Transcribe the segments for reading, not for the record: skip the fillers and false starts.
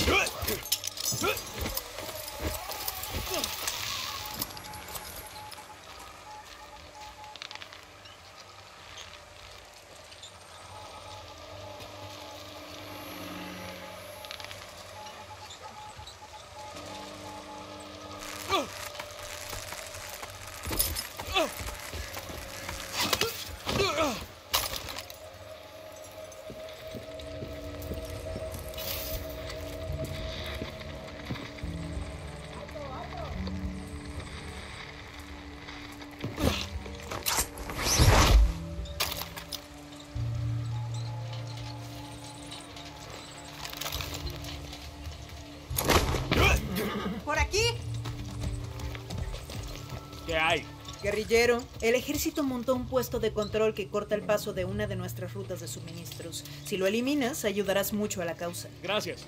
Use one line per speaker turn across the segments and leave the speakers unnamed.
¡Por aquí!
¿Qué hay?
Guerrillero, el ejército montó un puesto de control que corta el paso de una de nuestras rutas de suministros. Si lo eliminas, ayudarás mucho a la causa.
Gracias.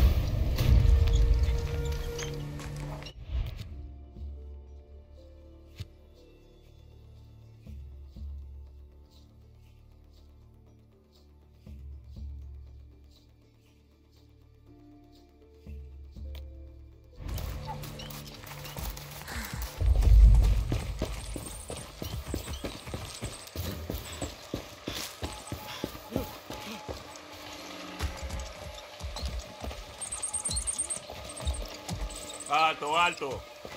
Alto, alto.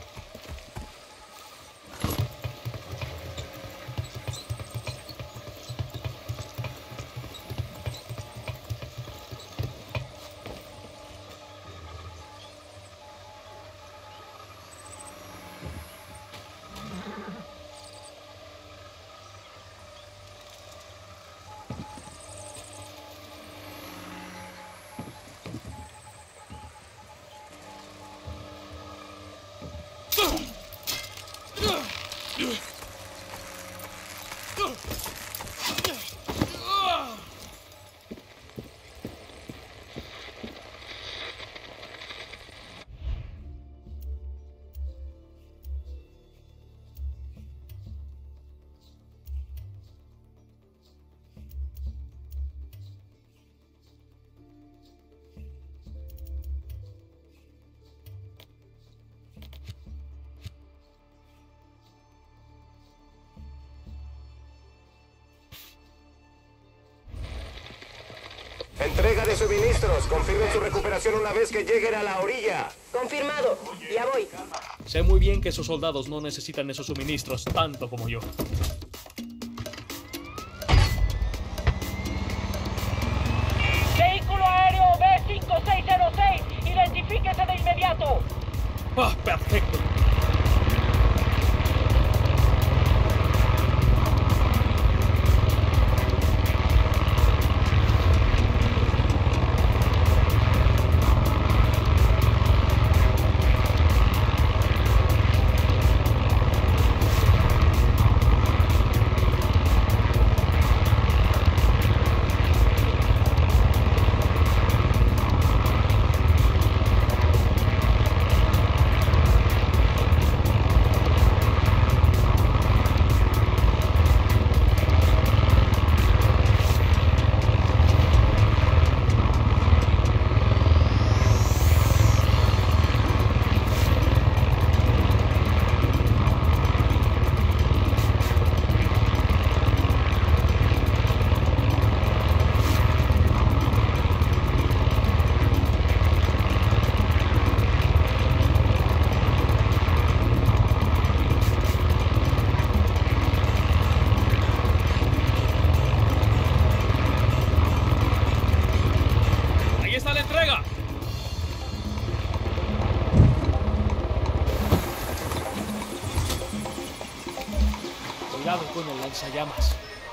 Entrega de suministros. Confirmen su recuperación una vez que lleguen a la orilla.
Confirmado. Ya voy.
Sé muy bien que esos soldados no necesitan esos suministros tanto como yo.
Vehículo aéreo B5606. Identifíquese de inmediato.
¡Ah, perfecto! Cuidado con el lanzallamas.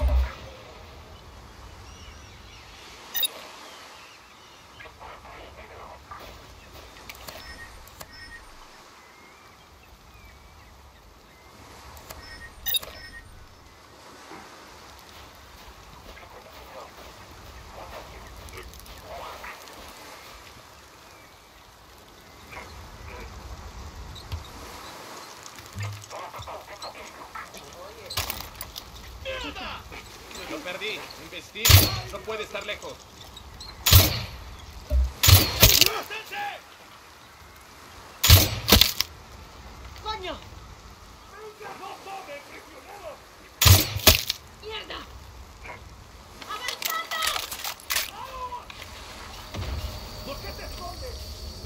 Lo perdí. Investiga. No puede estar lejos.
¡Coño! ¡Mierda! ¡Avanzando!
¿Por qué te escondes?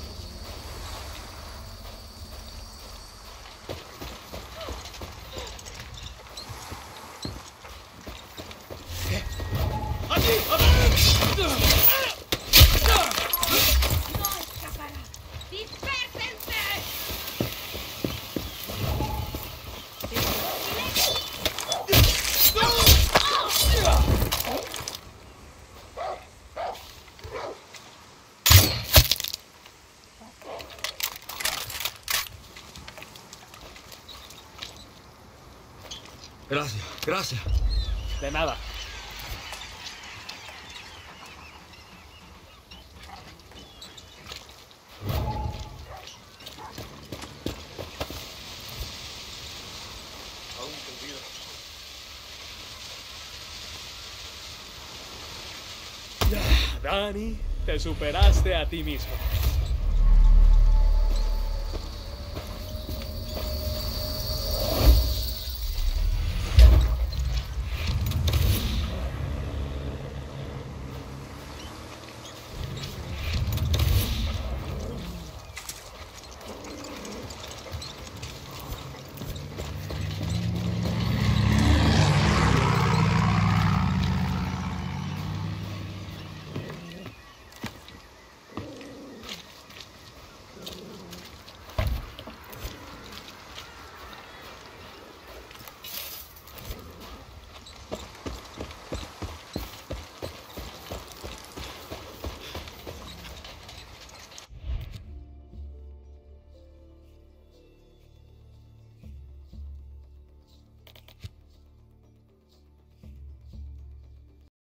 ¡No escapará! ¡Dispérsense!
Gracias, gracias.
De nada.
Aún te olvido.
Danny, te superaste a ti mismo.